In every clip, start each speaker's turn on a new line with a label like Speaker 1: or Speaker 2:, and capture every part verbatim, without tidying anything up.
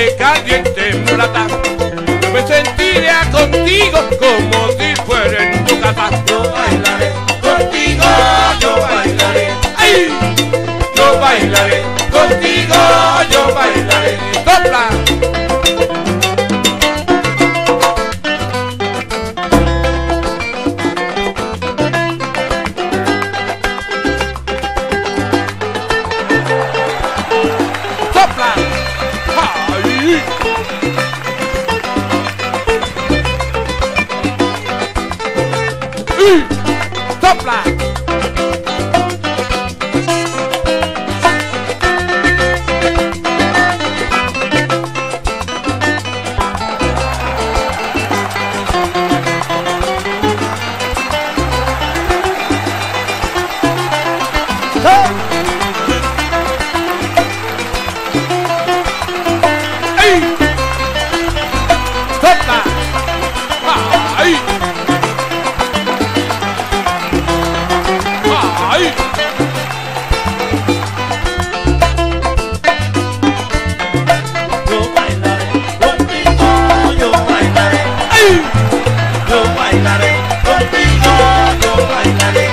Speaker 1: ponte caliente, mulata. Yo me sentiría contigo como si fuera en tu casa.
Speaker 2: Yo bailaré contigo, yo bailaré.
Speaker 1: ¡Ay!
Speaker 2: Yo bailaré contigo, yo bailaré.
Speaker 1: ¡Sopla! ¡Sopla! ¡Ay! ¡Y! ¡Sopla! ¡Ay! ¡Sopla! ¡Ay! ¡Ay!
Speaker 2: Yo bailaré contigo, yo bailaré.
Speaker 1: ¡Ay!
Speaker 2: Yo bailaré contigo, yo bailaré.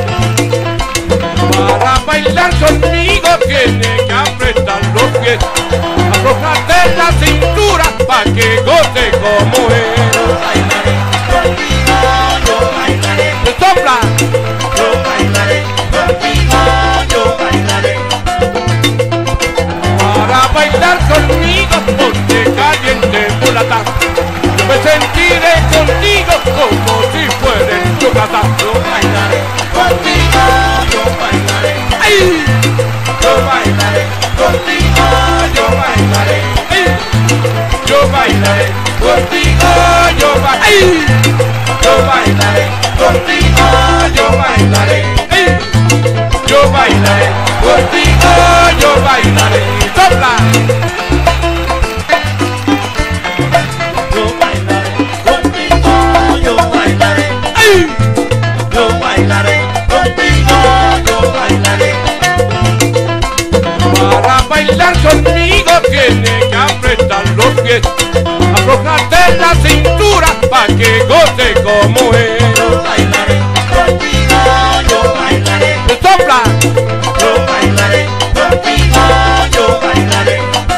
Speaker 1: Para bailar conmigo tiene que apretar los pies, aflojarte la cintura pa' que goce como es.
Speaker 2: Yo bailaré contigo, yo bailaré.
Speaker 1: ¡Sopla!
Speaker 2: Yo bailaré contigo, yo bailaré.
Speaker 1: Para bailar conmigo ponte caliente, mulata. Yo me sentiré contigo como si fuera en tu casa.
Speaker 2: Yo bailaré contigo, yo bailaré.
Speaker 1: ¡Ay!
Speaker 2: Yo bailaré contigo, yo bailaré.
Speaker 1: ¡Ay!
Speaker 2: Yo bailaré contigo, yo bailaré.
Speaker 1: ¡Ay!
Speaker 2: Yo bailaré contigo, yo bailaré.
Speaker 1: ¡Ay!
Speaker 2: Yo bailaré contigo, yo bailaré.
Speaker 1: ¡Sopla!
Speaker 2: Yo bailaré contigo, yo bailaré.
Speaker 1: ¡Ay!
Speaker 2: Yo bailaré contigo, yo bailaré.
Speaker 1: Para bailar conmigo tiene que apretar los pies, aflojarte la cintura pa' que goce como es.
Speaker 2: Yo bailaré contigo, yo bailaré.
Speaker 1: ¡Sopla!
Speaker 2: Yo bailaré contigo, yo bailaré.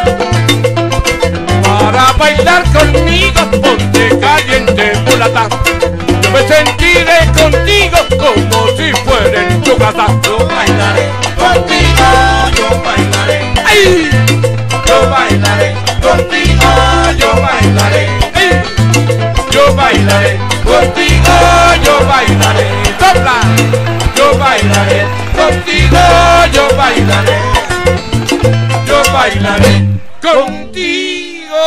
Speaker 1: Para bailar conmigo ponte caliente, mulata. Yo me sentiré contigo como si fuera en tu casa.
Speaker 2: Yo bailaré contigo, yo bailaré.
Speaker 1: ¡Ay!
Speaker 2: Yo bailaré contigo, yo bailaré.
Speaker 1: ¡Ay!
Speaker 2: Yo bailaré contigo, yo bailaré.
Speaker 1: ¡Sopla!
Speaker 2: Yo bailaré contigo, yo bailaré. Yo bailaré
Speaker 1: Contigo.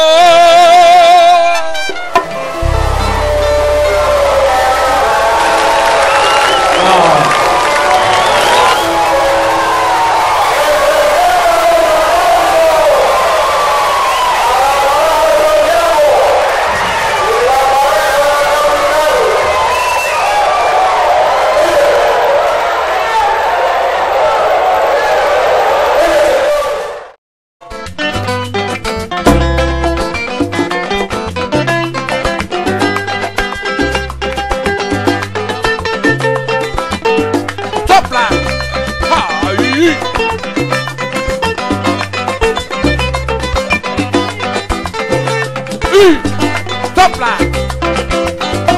Speaker 1: ¡Sopla! ¡Ay! ¡Y! ¡Sopla!